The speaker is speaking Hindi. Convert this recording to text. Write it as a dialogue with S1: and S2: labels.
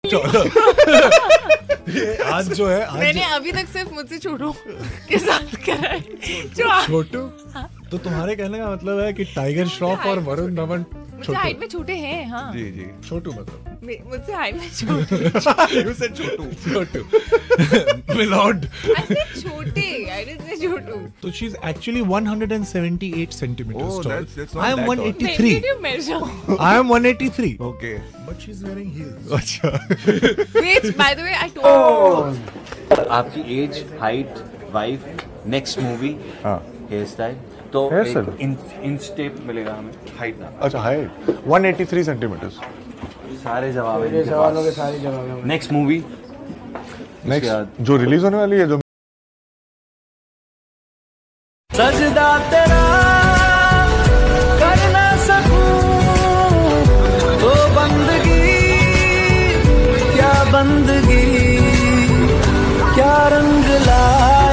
S1: आज जो है
S2: मैंने अभी तक सिर्फ मुझसे छोटू के साथ करा है।
S1: छोटू तो तुम्हारे कहने का मतलब है कि टाइगर श्रॉफ और वरुण धवन
S2: मुझसे हाइट में छोटे हैं। हाँ
S3: जी जी
S1: छोटू मतलब
S2: मुझसे हाइट में छोटे।
S3: You said Chhotu
S1: milord
S2: I said छोटे, I didn't say Chhotu.
S1: So she's actually 178 centimeters
S3: Oh,
S1: tall.
S3: that's not
S1: I am
S3: that tall.
S1: 183.
S2: When did you measure?
S1: I am 183.
S3: Okay.
S1: But she's wearing heels.
S3: अच्छा
S2: Wait, by the way, I told
S4: आपकी age, height, wife, next movie,
S3: हाँ
S4: हेयर स्टाइल, तो
S3: Hairstyle?
S4: इंच टेप मिलेगा हमें, हाइट ना।
S3: अच्छा हाइट 183 सेंटीमीटर्स
S4: सारे जवाब हैं इनके
S5: सवालों के
S4: पास।
S5: सारे जवाब हैं।
S4: नेक्स्ट मूवी
S3: नेक्स्ट जो रिलीज होने वाली है जो
S5: सजदा तेरा कर ना सकूं तो बंदगी क्या रंग ला